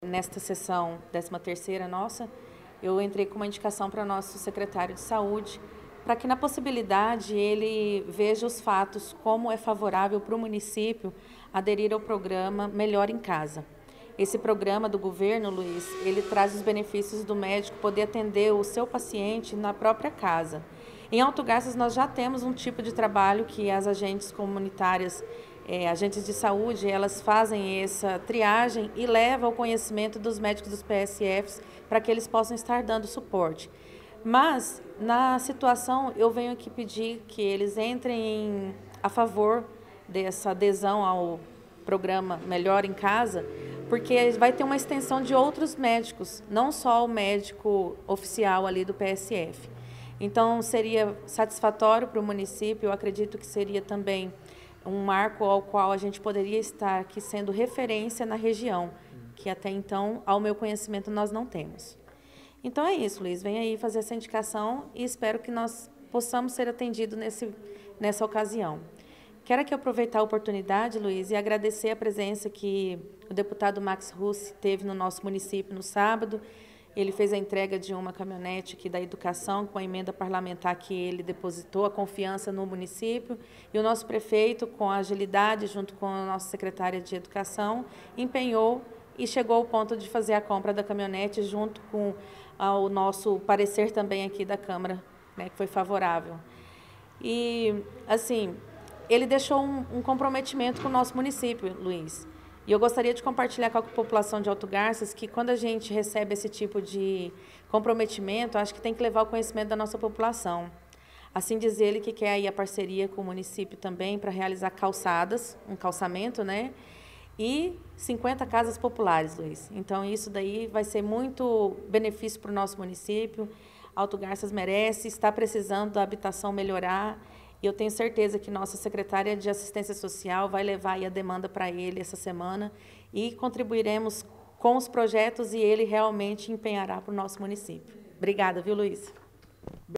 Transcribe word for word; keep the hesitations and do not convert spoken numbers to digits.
Nesta sessão décima terceira nossa, eu entrei com uma indicação para o nosso secretário de saúde, para que na possibilidade ele veja os fatos como é favorável para o município aderir ao programa Melhor em Casa. Esse programa do governo, Luiz, ele traz os benefícios do médico poder atender o seu paciente na própria casa. Em Alto Garças nós já temos um tipo de trabalho que as agentes comunitárias, é, agentes de saúde, elas fazem essa triagem e levam ao conhecimento dos médicos dos P S Fs para que eles possam estar dando suporte. Mas, na situação, eu venho aqui pedir que eles entrem em, a favor dessa adesão ao programa Melhor em Casa, porque vai ter uma extensão de outros médicos, não só o médico oficial ali do P S F. Então, seria satisfatório para o município, eu acredito que seria também um marco ao qual a gente poderia estar aqui sendo referência na região, que até então, ao meu conhecimento, nós não temos. Então é isso, Luiz, vem aí fazer essa indicação e espero que nós possamos ser atendidos nesse, nessa ocasião. Quero aqui aproveitar a oportunidade, Luiz, e agradecer a presença que o deputado Max Russi teve no nosso município no sábado. Ele fez a entrega de uma caminhonete aqui da educação com a emenda parlamentar que ele depositou a confiança no município. E o nosso prefeito, com a agilidade, junto com a nossa secretária de educação, empenhou e chegou ao ponto de fazer a compra da caminhonete junto com ah, o nosso parecer também aqui da Câmara, né, que foi favorável. E, assim, ele deixou um, um comprometimento com o nosso município, Luiz. E eu gostaria de compartilhar com a população de Alto Garças que quando a gente recebe esse tipo de comprometimento, acho que tem que levar o conhecimento da nossa população. Assim diz ele que quer aí a parceria com o município também para realizar calçadas, um calçamento, né? E cinquenta casas populares, Luiz. Então, isso daí vai ser muito benefício para o nosso município. Alto Garças merece, está precisando da habitação melhorar. E eu tenho certeza que nossa secretária de Assistência Social vai levar aí a demanda para ele essa semana e contribuiremos com os projetos e ele realmente empenhará para o nosso município. Obrigada, viu, Luiz?